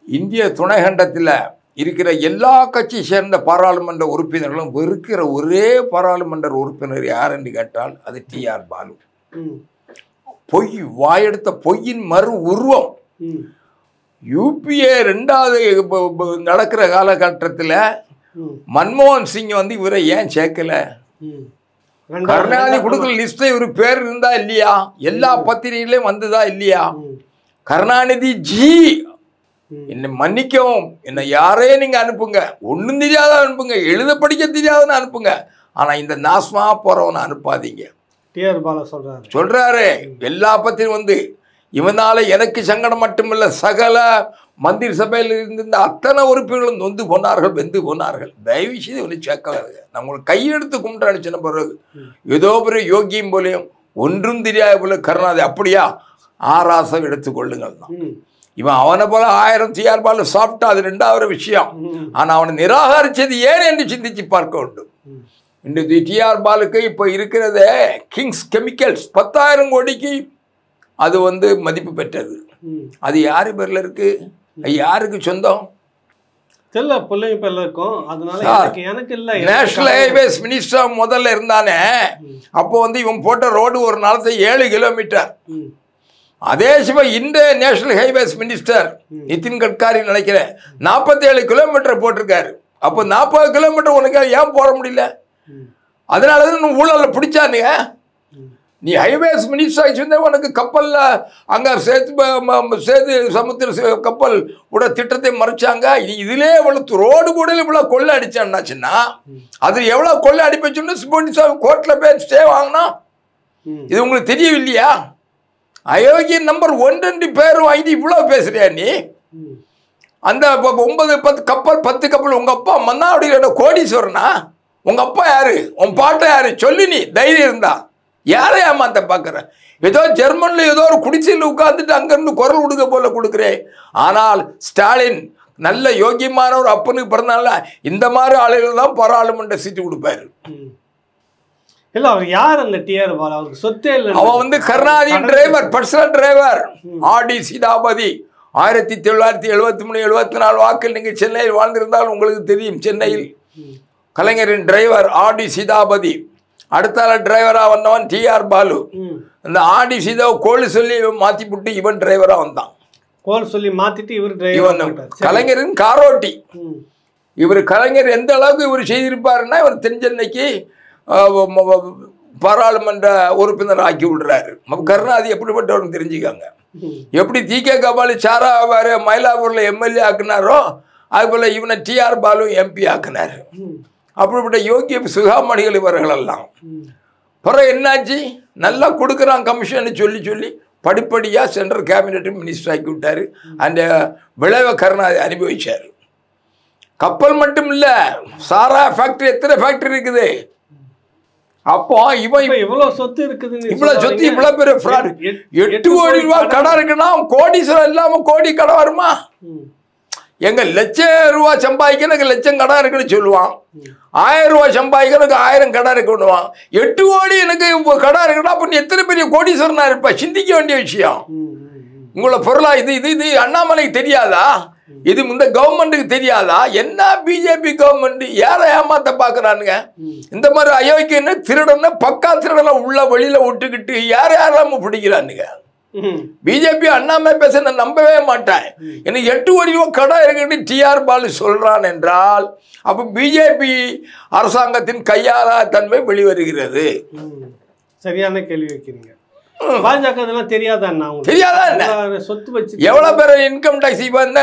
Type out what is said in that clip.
இந்திய துணைக்கண்டத்தில் இருக்கிற எல்லா கட்சி சேர்ந்த பாராளுமன்ற உறுப்பினர்களும் வெறுக்கிற ஒரே பாராளுமன்ற உறுப்பினர் யார் என்று கேட்டால் அது டிஆர் பாலு. பொய் வாயெடுத்த பொய்யின் மறு உருவம். யூபிஏ 2வது நடக்கிற காலகட்டத்தில் மன்மோகன் சிங் இவரை ஏன் சேர்க்கல? கருணாநிதி கொடுக்குற லிஸ்ட்ல இவர் பேர் இருந்தா இல்லையா? எல்லா பத்திரிகையிலும் வந்ததா இல்லையா? கருணாநிதி ஜி என்னை மன்னிக்கவும், என்னை யாரே நீங்க அனுப்புங்க, ஒன்றும் தெரியாத அனுப்புங்க, எழுத படிக்க தெரியாதுன்னு அனுப்புங்க, ஆனா இந்த நாசமா போறவனை அனுப்பாதீங்க. டிஆர் பாலு சொல்றாரு. எல்லா பத்தியும் இவனால எனக்கு சங்கடம் மட்டுமில்ல, சகல மந்திரி சபையில் இருந்த அத்தனை உறுப்பினர்களும் நொந்து போனார்கள், வெந்து போனார்கள். தயவு செய்து இவனை சேர்க்கலாருங்க. நான் உங்களுக்கு கையெடுத்து கும்பிட்டு அடிச்சின பிறகு ஏதோ பெரிய யோகியம் போலையும் ஒன்றும் தெரியாத போல கருணாநிதி அப்படியா ஆராசம் எடுத்துக்கொள்ளுங்கள் தான். இவன் அவனை போல 1000 டிஆர் பாலு சாப்பிட்டா அது 2வது விஷயம். ஆனா அவனை நிராகரிச்சது ஏன் என்று சிந்திச்சு பார்க்க வேண்டும். இன்றைக்கு டிஆர் பாலுக்கு இப்போ இருக்கிறத கிங்ஸ் கெமிக்கல்ஸ் 10,000 கோடிக்கு அது மதிப்பு பெற்றது. அது யாரு பேர்ல இருக்கு? யாருக்கு சொந்தம்? நேஷனல் ஹைவேஸ் மினிஸ்டர் முதல்ல இருந்தானே, அப்போ இவன் போட்ட ரோடு ஒரு நாளத்தை 7 கிலோமீட்டர். அதே இந்த national highways minister Nitin Gadkari நினைக்கிறேன் 47 கிலோமீட்டர் போட்டிருக்காரு. அப்போ 40 கிலோமீட்டர் உனக்கு ஏன் போட முடியல? அதனாலதான் ஊழல பிடிச்சானுங்க. நீ ஹைவேஸ் மினிஸ்டர் உனக்கு கப்பல்ல அங்க சேது சமுத்திர கப்பல் கூட திட்டத்தை மறைச்சாங்க. இதுல எவ்வளவு ரோடு கூட இவ்வளவு கொள்ளை அடிச்சான்னாச்சுன்னா அது எவ்வளவு கொள்ளை அடிப்பச்சுன்னு கோர்ட்ல போய் ஸ்டே வாங்கினா இது உங்களுக்கு தெரியவில்லையா? அயோக்கிய நம்பர் 1 பேர் வாங்கி இவ்வளவு பேசுறியா நீ? அந்த 9-10 கப்பல் 10 கப்பல் உங்க அப்பா மன்னாடியோட கோடீஸ்வரனா? உங்க அப்பா யாரு? உன் பாட்டை யாரு? சொல்லி நீ தைரியம் இருந்தா யாரை ஏமாத்த பாக்குற? ஏதோ ஜெர்மன்ல ஏதோ ஒரு குடிசையில் உட்கார்ந்துட்டு அங்கிருந்து குரல் கொடுக்க போல கொடுக்குறேன். ஆனால் ஸ்டாலின் நல்ல யோகியமான ஒரு அப்பனுக்கு பிறந்தால இந்த மாதிரி ஆளுகள் தான் பாராளுமன்ற சீட்டு கொடுப்பாரு. இல்ல அவர் யார் அந்த டிஆர் பாலு? அவருக்கு சொத்தே இல்ல. அவன் Karunanidhi driver, personal driver. RT Seethapathi 1973-74 வாக்கில் நீங்க சென்னையில் வாழ்ந்திருந்தால் உங்களுக்கு தெரியும். சென்னையில் கலைஞரின் டிரைவர் ஆர்டி சீதாபதி. அடுத்தால டிரைவரா வந்தவன் டிஆர் பாலு. இந்த ஆர்டி சீதாவை கோல் சொல்லி மாத்தி போட்டு இவன் டிரைவரா வந்தான். கோல் சொல்லி மாத்திட்டு இவர் டிரைவர். கலைஞரின் காரோட்டி. இவர் கலைஞர் எந்த அளவுக்கு இவர் செய்திருப்பாருன்னா இவர் தென்சென்னைக்கு பாராளுமன்ற உறுப்பினர் ஆக்கி விடுறாரு. கருணாநிதி எப்படிப்பட்டவர்னு தெரிஞ்சுக்காங்க. எப்படி தி.கே. கபாலி சாரா மயிலாப்பூர்ல எம்எல்ஏ ஆக்குனாரோ அது போல இவனை டிஆர் பாலு எம்பி ஆக்குனாரு. அப்படிப்பட்ட யோகிய சுகாமணிகள் இவர்கள் எல்லாம். பிறகு என்னாச்சு? நல்லா கொடுக்குறான் கமிஷன் சொல்லி சொல்லி படிப்படியாக சென்ட்ரல் கேபினெட் மினிஸ்டர் ஆக்கி விட்டாரு. அந்த விளைவை கருணாநிதி அனுபவிச்சார். கப்பல் மட்டும் இல்லை, சாரா ஃபேக்டரி எத்தனை ஃபேக்டரி இருக்குது. அப்போ இவன் இவ்வளவு சொத்து இருக்குது, இவ்வளவு சொத்து, இவ்வளவு பெரிய ஃப்ராட். 8 கோடி ரூபாய் கடன் இருக்குன்னா கோடீஸ்வரம் இல்லாம கோடி கடன் வருமா? எங்க ₹1,00,000 சம்பாதிக்க எனக்கு லட்சம் கடன் இருக்குன்னு சொல்லுவான். 1000 ரூபாய் சம்பாதிக்க எனக்கு 1000 கடன் இருக்குன்னுவான். 8 கோடி எனக்கு கடன் இருக்குன்னா அப்ப நீ எத்தனை பெரிய கோடீஸ்வரனா இருப்ப? சிந்திக்க வேண்டிய விஷயம். உங்களை பொருளா இது அண்ணாமலைக்கு தெரியாதா? இது இந்த கவர்மெண்ட்டுக்கு தெரியாதா? என்ன பிஜேபி கவர்மெண்ட் யாரை ஏமாத்த பாக்குறானுங்க? இந்த மாதிரி அயோக்கியன்னு திருடன்னு பக்கா திருடனை உள்ள வெளியில விட்டுக்கிட்டு யாரெல்லாம் பிடிக்கிறானுங்க. பிஜேபி அண்ணாமலை பேச நான் நம்பவே மாட்டேன். எனக்கு 8 கோடி ரூபாய் கடன் இருக்குன்னு டிஆர் பாலு சொல்றான் என்றால் அப்ப பிஜேபி அரசாங்கத்தின் கையாளா தன்மை வெளிவருகிறது. சரியான கேள்வி வைக்கிறீங்க. பாஜக அதெல்லாம் தெரியாதா? தெரியாதா? சொத்து வச்சு எவ்வளவு பேர் இன்கம் டாக்ஸ்